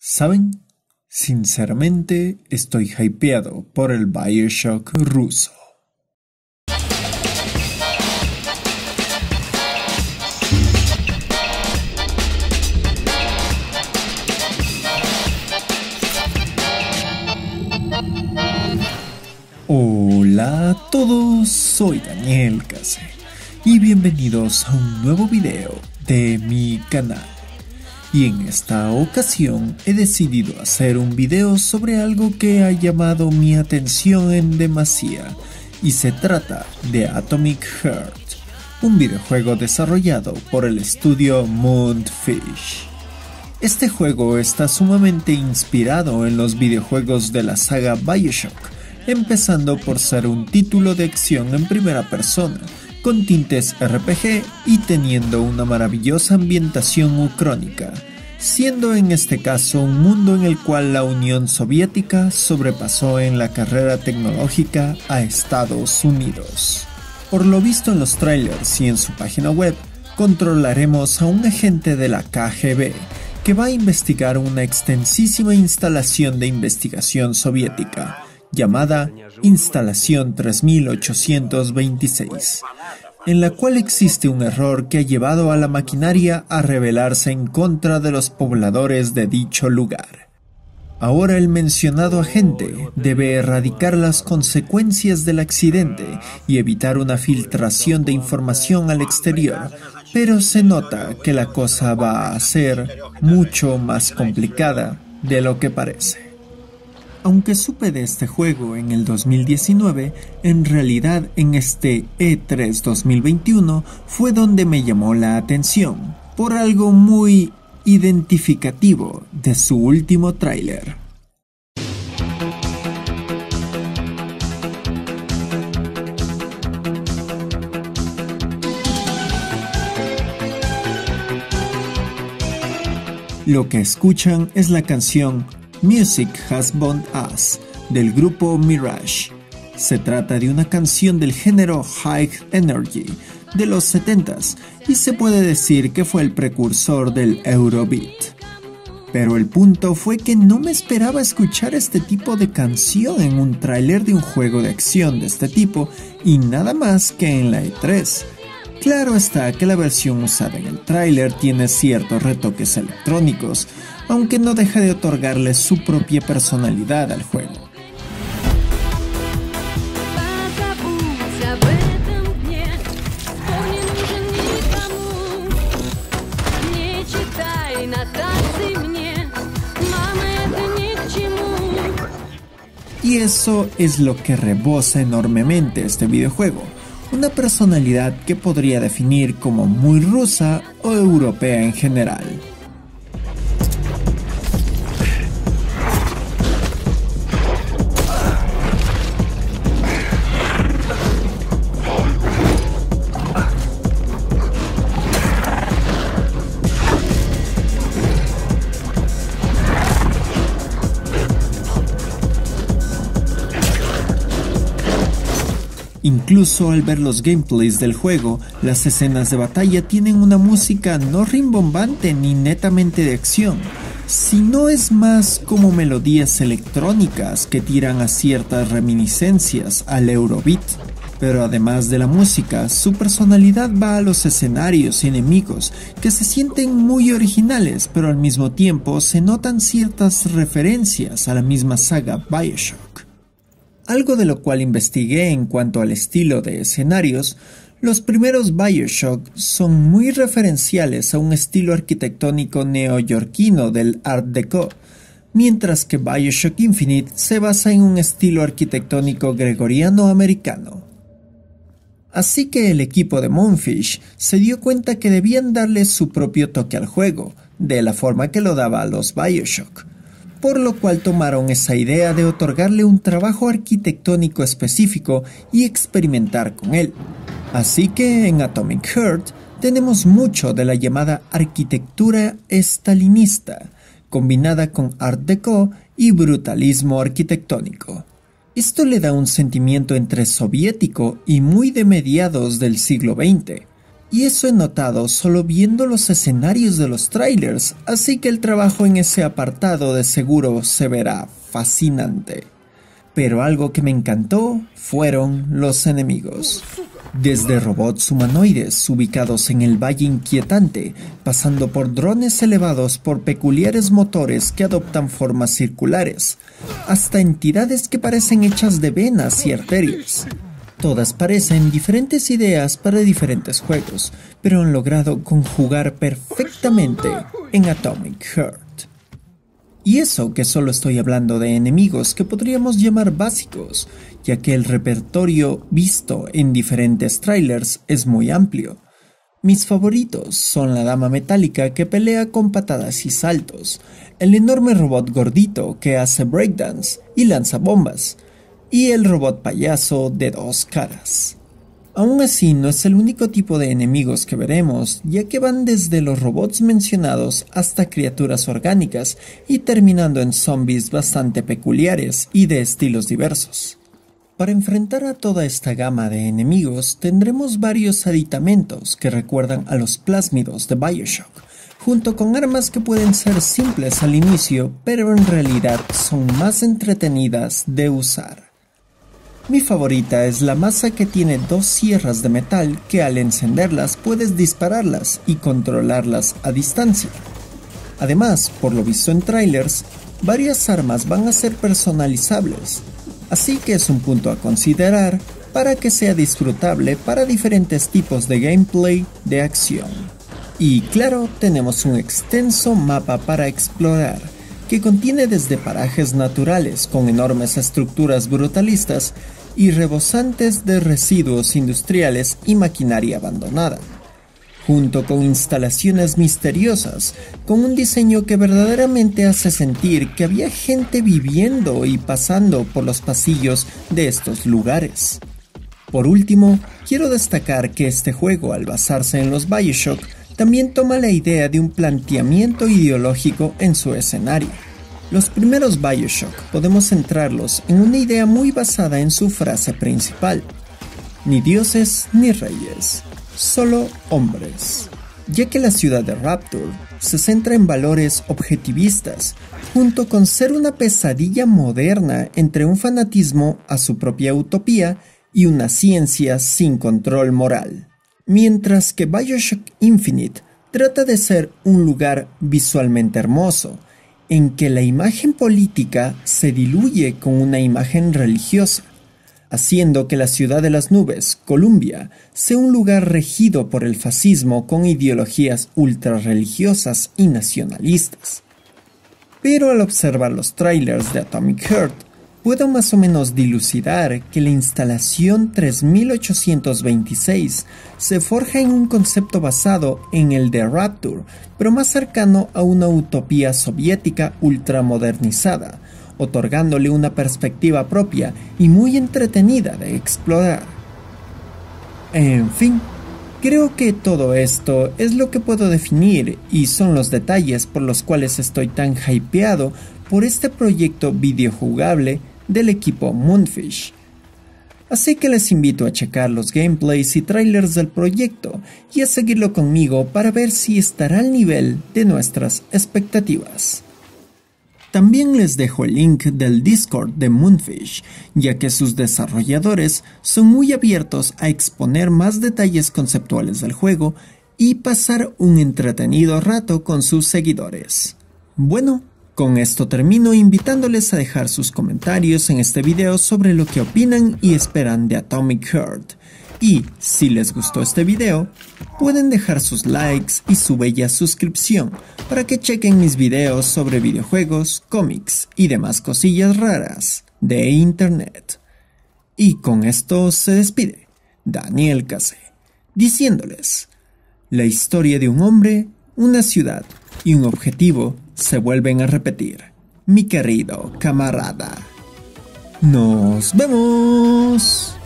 ¿Saben? Sinceramente, estoy hypeado por el BioShock ruso. Hola a todos, soy Daniel Case y bienvenidos a un nuevo video de mi canal. Y en esta ocasión he decidido hacer un video sobre algo que ha llamado mi atención en demasía, y se trata de Atomic Heart, un videojuego desarrollado por el estudio Moonfish. Este juego está sumamente inspirado en los videojuegos de la saga BioShock, empezando por ser un título de acción en primera persona, con tintes RPG y teniendo una maravillosa ambientación ucrónica, siendo en este caso un mundo en el cual la Unión Soviética sobrepasó en la carrera tecnológica a Estados Unidos. Por lo visto en los trailers y en su página web, controlaremos a un agente de la KGB que va a investigar una extensísima instalación de investigación soviética, llamada Instalación 3826, en la cual existe un error que ha llevado a la maquinaria a rebelarse en contra de los pobladores de dicho lugar. Ahora el mencionado agente debe erradicar las consecuencias del accidente y evitar una filtración de información al exterior, pero se nota que la cosa va a ser mucho más complicada de lo que parece. Aunque supe de este juego en el 2019, en realidad en este E3 2021 fue donde me llamó la atención, por algo muy identificativo de su último tráiler. Lo que escuchan es la canción Music Has Bound Us, del grupo Mirage. Se trata de una canción del género High Energy de los 70s y se puede decir que fue el precursor del Eurobeat. Pero el punto fue que no me esperaba escuchar este tipo de canción en un tráiler de un juego de acción de este tipo, y nada más que en la E3. Claro está que la versión usada en el tráiler tiene ciertos retoques electrónicos, aunque no deja de otorgarle su propia personalidad al juego. Y eso es lo que rebosa enormemente este videojuego, una personalidad que podría definir como muy rusa o europea en general. Incluso al ver los gameplays del juego, las escenas de batalla tienen una música no rimbombante ni netamente de acción, sino es más como melodías electrónicas que tiran a ciertas reminiscencias al Eurobeat. Pero además de la música, su personalidad va a los escenarios y enemigos, que se sienten muy originales, pero al mismo tiempo se notan ciertas referencias a la misma saga BioShock. Algo de lo cual investigué en cuanto al estilo de escenarios, los primeros BioShock son muy referenciales a un estilo arquitectónico neoyorquino del Art Deco, mientras que BioShock Infinite se basa en un estilo arquitectónico gregoriano-americano. Así que el equipo de Moonfish se dio cuenta que debían darle su propio toque al juego, de la forma que lo daba a los BioShock, por lo cual tomaron esa idea de otorgarle un trabajo arquitectónico específico y experimentar con él. Así que en Atomic Heart tenemos mucho de la llamada arquitectura estalinista, combinada con Art Deco y brutalismo arquitectónico. Esto le da un sentimiento entre soviético y muy de mediados del siglo XX, Y eso he notado solo viendo los escenarios de los trailers, así que el trabajo en ese apartado de seguro se verá fascinante. Pero algo que me encantó fueron los enemigos. Desde robots humanoides ubicados en el Valle Inquietante, pasando por drones elevados por peculiares motores que adoptan formas circulares, hasta entidades que parecen hechas de venas y arterias. Todas parecen diferentes ideas para diferentes juegos, pero han logrado conjugar perfectamente en Atomic Heart. Y eso que solo estoy hablando de enemigos que podríamos llamar básicos, ya que el repertorio visto en diferentes trailers es muy amplio. Mis favoritos son la dama metálica que pelea con patadas y saltos, el enorme robot gordito que hace breakdance y lanza bombas, y el robot payaso de 2 caras. Aún así, no es el único tipo de enemigos que veremos, ya que van desde los robots mencionados hasta criaturas orgánicas y terminando en zombies bastante peculiares y de estilos diversos. Para enfrentar a toda esta gama de enemigos, tendremos varios aditamentos que recuerdan a los plásmidos de BioShock, junto con armas que pueden ser simples al inicio, pero en realidad son más entretenidas de usar. Mi favorita es la masa que tiene 2 sierras de metal que al encenderlas puedes dispararlas y controlarlas a distancia. Además, por lo visto en trailers, varias armas van a ser personalizables, así que es un punto a considerar para que sea disfrutable para diferentes tipos de gameplay de acción. Y claro, tenemos un extenso mapa para explorar, que contiene desde parajes naturales con enormes estructuras brutalistas y rebosantes de residuos industriales y maquinaria abandonada, junto con instalaciones misteriosas con un diseño que verdaderamente hace sentir que había gente viviendo y pasando por los pasillos de estos lugares. Por último, quiero destacar que este juego, al basarse en los BioShock, también toma la idea de un planteamiento ideológico en su escenario. Los primeros BioShock podemos centrarlos en una idea muy basada en su frase principal: ni dioses ni reyes, solo hombres, ya que la ciudad de Rapture se centra en valores objetivistas, junto con ser una pesadilla moderna entre un fanatismo a su propia utopía y una ciencia sin control moral. Mientras que BioShock Infinite trata de ser un lugar visualmente hermoso, en que la imagen política se diluye con una imagen religiosa, haciendo que la ciudad de las nubes, Columbia, sea un lugar regido por el fascismo con ideologías ultrarreligiosas y nacionalistas. Pero al observar los trailers de Atomic Heart, puedo más o menos dilucidar que la instalación 3826 se forja en un concepto basado en el de Rapture, pero más cercano a una utopía soviética ultramodernizada, otorgándole una perspectiva propia y muy entretenida de explorar. En fin, creo que todo esto es lo que puedo definir y son los detalles por los cuales estoy tan hypeado por este proyecto videojugable del equipo Moonfish. Así que les invito a checar los gameplays y trailers del proyecto y a seguirlo conmigo para ver si estará al nivel de nuestras expectativas. También les dejo el link del Discord de Moonfish, ya que sus desarrolladores son muy abiertos a exponer más detalles conceptuales del juego y pasar un entretenido rato con sus seguidores. Bueno, con esto termino invitándoles a dejar sus comentarios en este video sobre lo que opinan y esperan de Atomic Heart. Y si les gustó este video, pueden dejar sus likes y su bella suscripción para que chequen mis videos sobre videojuegos, cómics y demás cosillas raras de internet. Y con esto se despide Daniel Case, diciéndoles: la historia de un hombre, una ciudad y un objetivo se vuelven a repetir, mi querido camarada. ¡Nos vemos!